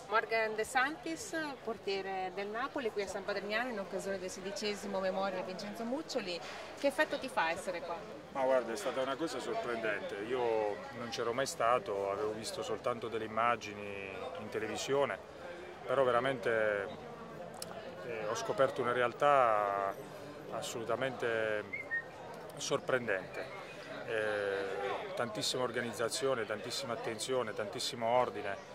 Morgan De Santis, portiere del Napoli, qui a San Patrignano in occasione del 16° Memoria di Vincenzo Muccioli. Che effetto ti fa essere qua? Ma guarda, è stata una cosa sorprendente. Io non c'ero mai stato, avevo visto soltanto delle immagini in televisione, però veramente ho scoperto una realtà assolutamente sorprendente. Tantissima organizzazione, tantissima attenzione, tantissimo ordine.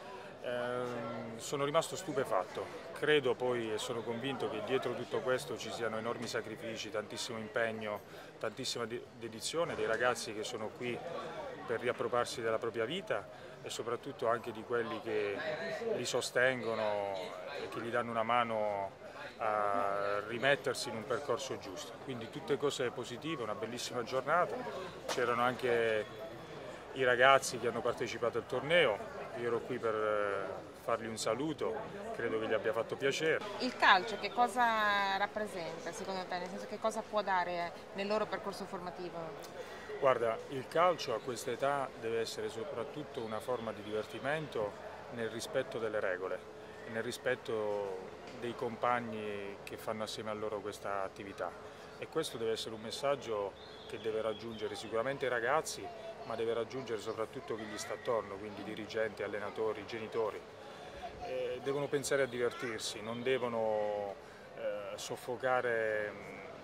Sono rimasto stupefatto. Credo poi e sono convinto che dietro tutto questo ci siano enormi sacrifici, tantissimo impegno, tantissima dedizione dei ragazzi che sono qui per riappropriarsi della propria vita e soprattutto anche di quelli che li sostengono e che gli danno una mano a rimettersi in un percorso giusto. Quindi tutte cose positive, una bellissima giornata. C'erano anche i ragazzi che hanno partecipato al torneo, io ero qui per fargli un saluto, credo che gli abbia fatto piacere. Il calcio che cosa rappresenta secondo te? Nel senso, che cosa può dare nel loro percorso formativo? Guarda, il calcio a questa età deve essere soprattutto una forma di divertimento nel rispetto delle regole e nel rispetto dei compagni che fanno assieme a loro questa attività. E questo deve essere un messaggio che deve raggiungere sicuramente i ragazzi, ma deve raggiungere soprattutto chi gli sta attorno, quindi dirigenti, allenatori, genitori. Devono pensare a divertirsi, non devono soffocare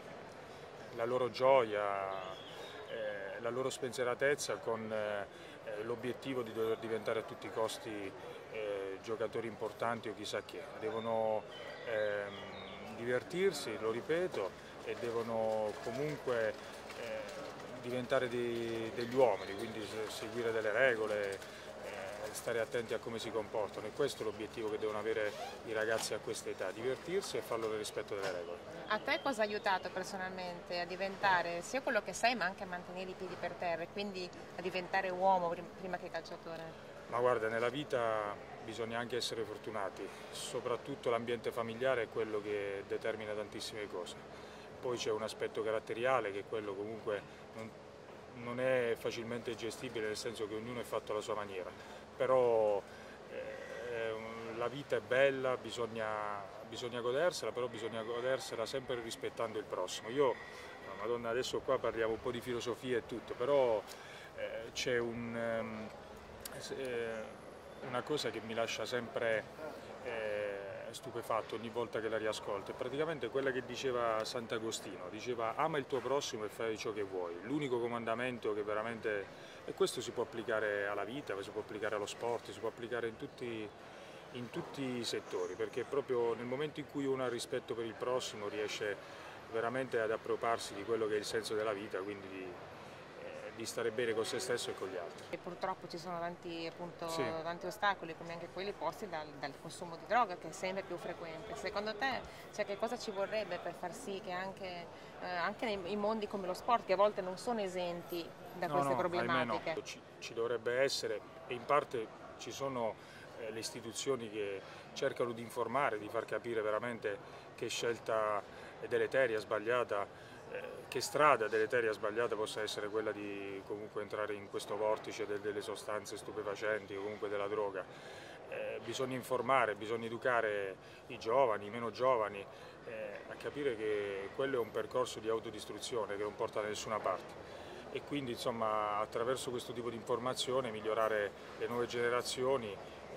la loro gioia, la loro spensieratezza con l'obiettivo di dover diventare a tutti i costi giocatori importanti o chissà che. Devono divertirsi, lo ripeto, e devono comunque diventare degli uomini, quindi seguire delle regole, stare attenti a come si comportano, e questo è l'obiettivo che devono avere i ragazzi a questa età, divertirsi e farlo nel rispetto delle regole. A te cosa ha aiutato personalmente a diventare sia quello che sei, ma anche a mantenere i piedi per terra e quindi a diventare uomo prima che calciatore? Ma guarda, nella vita bisogna anche essere fortunati, soprattutto l'ambiente familiare è quello che determina tantissime cose. Poi c'è un aspetto caratteriale che è quello comunque non è facilmente gestibile, nel senso che ognuno è fatto alla sua maniera, però la vita è bella, bisogna godersela, però bisogna godersela sempre rispettando il prossimo. Io, Madonna, adesso qua parliamo un po' di filosofia e tutto, però c'è una cosa che mi lascia sempre stupefatto ogni volta che la riascolto, è praticamente quella che diceva Sant'Agostino, diceva ama il tuo prossimo e fai ciò che vuoi, l'unico comandamento che veramente, e questo si può applicare alla vita, si può applicare allo sport, si può applicare in tutti i settori, perché proprio nel momento in cui uno ha rispetto per il prossimo riesce veramente ad appropriarsi di quello che è il senso della vita, quindi di stare bene con se stesso e con gli altri. E purtroppo ci sono tanti, appunto, Sì. tanti ostacoli, come anche quelli posti dal consumo di droga, che è sempre più frequente. Secondo te, cioè, che cosa ci vorrebbe per far sì che anche in mondi come lo sport, che a volte non sono esenti da queste problematiche? No. Ci dovrebbe essere, e in parte ci sono le istituzioni che cercano di informare, di far capire veramente che scelta deleteria, sbagliata, che strada deleteria sbagliata possa essere quella di comunque entrare in questo vortice delle sostanze stupefacenti o comunque della droga. Bisogna informare, bisogna educare i giovani, i meno giovani, a capire che quello è un percorso di autodistruzione che non porta da nessuna parte. E quindi insomma attraverso questo tipo di informazione migliorare le nuove generazioni.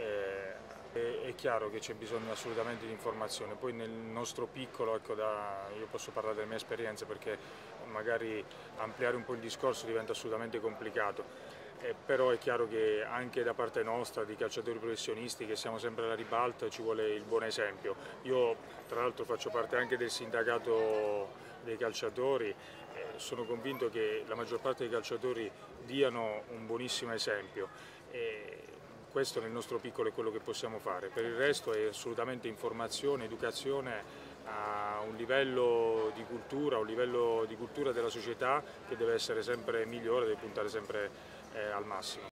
È chiaro che c'è bisogno assolutamente di informazione, poi nel nostro piccolo, ecco, io posso parlare delle mie esperienze perché magari ampliare un po' il discorso diventa assolutamente complicato, però è chiaro che anche da parte nostra, di calciatori professionisti che siamo sempre alla ribalta, ci vuole il buon esempio. Io tra l'altro faccio parte anche del sindacato dei calciatori, sono convinto che la maggior parte dei calciatori diano un buonissimo esempio. Questo nel nostro piccolo è quello che possiamo fare, per il resto è assolutamente informazione, educazione a un livello di cultura della società che deve essere sempre migliore, deve puntare sempre al massimo.